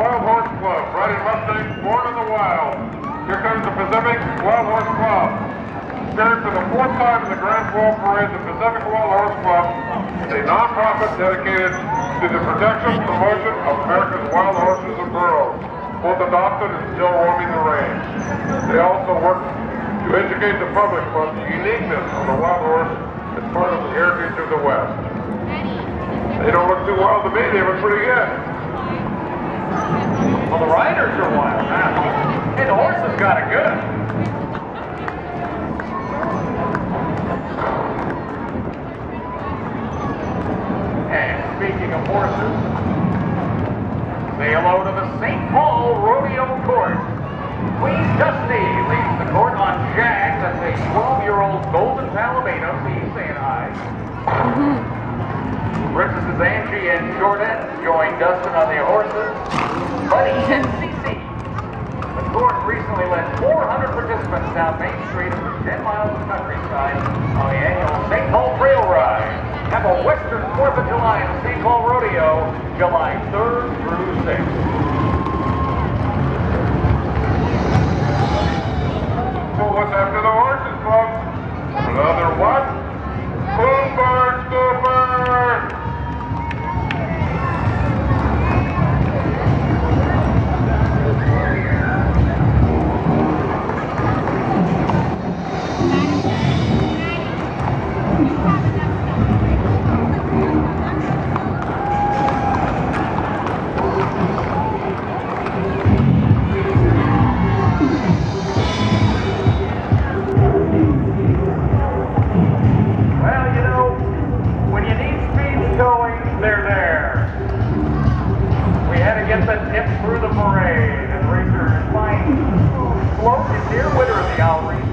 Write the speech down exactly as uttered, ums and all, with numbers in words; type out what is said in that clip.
Wild Horse Club, riding Mustangs born in the wild. Here comes the Pacific Wild Horse Club. Appearing for the fourth time in the Grand Fall Parade, the Pacific Wild Horse Club is a non-profit dedicated to the protection and promotion of America's wild horses and burros, both adopted and still roaming the range. They also work to educate the public about the uniqueness of the wild horse as part of the heritage of the West. They don't look too wild to me, they look pretty good. Well, the riders are wild now. Hey, the horses got it good. And speaking of horses, say hello to the Saint Paul Rodeo Court. Queen Dusty leads the court on Jags. That's a twelve-year-old Golden Palomino. See you saying hi. Princesses Angie and Jordan join Dustin on their horses. Buddy and C C. The court recently led four hundred participants down Main Street over ten miles of countryside on the annual Saint Paul Trail Ride. Have a Western fourth of July at the Saint Paul Rodeo, July third through sixth. So what's after the horses, folks? Another what? Boom bar scooper! Get the tip through the parade, and racers find float is here, winner of the Owl Race